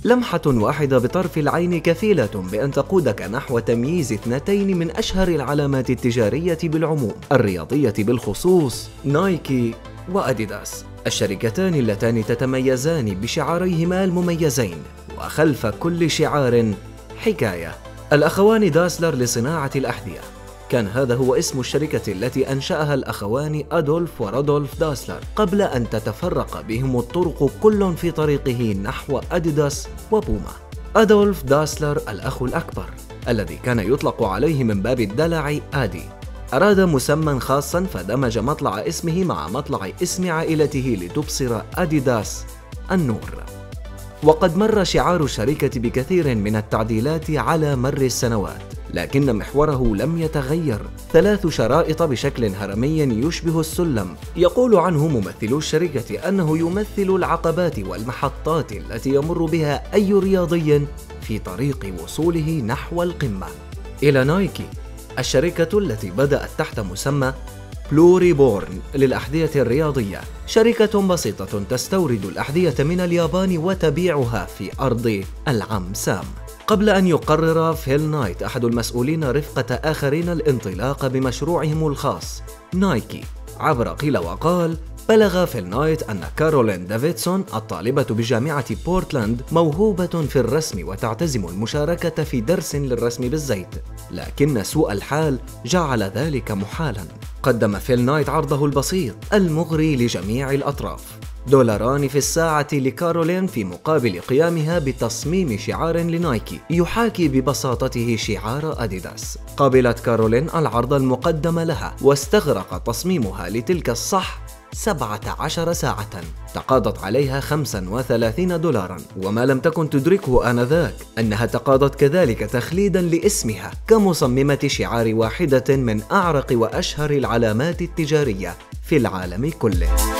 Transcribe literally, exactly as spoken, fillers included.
لمحة واحدة بطرف العين كفيلة بأن تقودك نحو تمييز اثنتين من أشهر العلامات التجارية بالعموم، الرياضية بالخصوص، نايكي وأديداس، الشركتان اللتان تتميزان بشعاريهما المميزين، وخلف كل شعار حكاية. الأخوان داسلر لصناعة الأحذية، كان هذا هو اسم الشركة التي أنشأها الأخوان أدولف ورودولف داسلر قبل أن تتفرق بهم الطرق كل في طريقه نحو أديداس وبوما. أدولف داسلر الأخ الأكبر الذي كان يطلق عليه من باب الدلع آدي أراد مسمى خاصا فدمج مطلع اسمه مع مطلع اسم عائلته لتبصر أديداس النور. وقد مر شعار الشركة بكثير من التعديلات على مر السنوات، لكن محوره لم يتغير، ثلاث شرائط بشكل هرمي يشبه السلم. يقول عنه ممثلو الشركة أنه يمثل العقبات والمحطات التي يمر بها أي رياضي في طريق وصوله نحو القمة. إلى نايكي، الشركة التي بدأت تحت مسمى بلوري بورن للأحذية الرياضية، شركة بسيطة تستورد الأحذية من اليابان وتبيعها في أرض العم سام، قبل أن يقرر فيل نايت أحد المسؤولين رفقة آخرين الانطلاق بمشروعهم الخاص نايكي. عبر قيل وقال، بلغ فيل نايت أن كارولين ديفيدسون الطالبة بجامعة بورتلاند موهوبة في الرسم وتعتزم المشاركة في درس للرسم بالزيت، لكن سوء الحال جعل ذلك محالا. قدم فيل نايت عرضه البسيط المغري لجميع الأطراف، دولاران في الساعة لكارولين في مقابل قيامها بتصميم شعار لنايكي يحاكي ببساطته شعار أديداس. قبلت كارولين العرض المقدم لها واستغرق تصميمها لتلك الصح سبعة عشر ساعة، تقاضت عليها خمسة وثلاثين دولارا، وما لم تكن تدركه آنذاك أنها تقاضت كذلك تخليدا لاسمها كمصممة شعار واحدة من أعرق وأشهر العلامات التجارية في العالم كله.